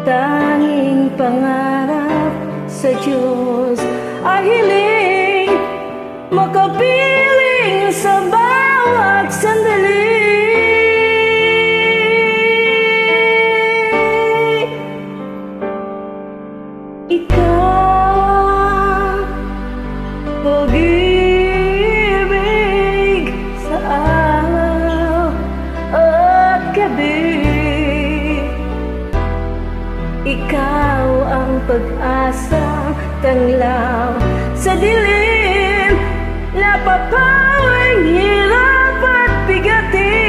Tanging pangarap sa Diyos ay hiling makapiling sa bawat sandali. Ikaw, pag-ibig sa araw at gabi. Ikaw ang pag-asang tanglaw sa dilim, napapawing hirap at bigati.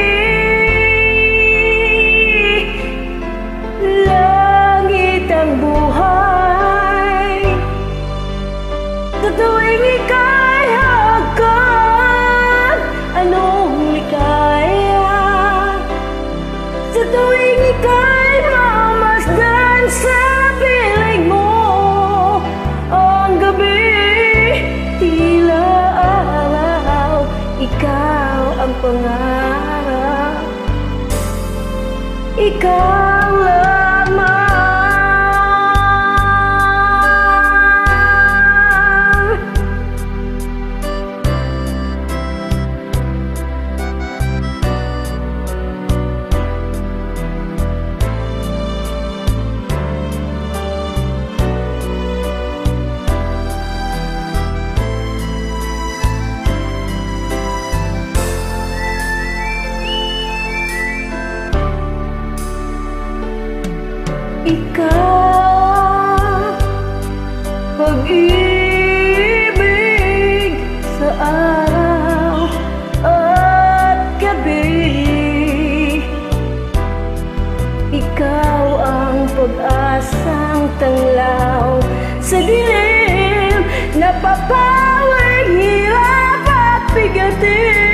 Langit ang buhay sa tuwing ika'y hagkan. Anong likaya sa tuwing ika'y mamasdan sa piling mo. Ang gabi tila araw, ikaw ang pangarap, ikaw lamang. Ikaw, pag-ibig sa araw at gabi. Ikaw ang pag-asang tanglaw sa dilim, napapawing hirap at bigati.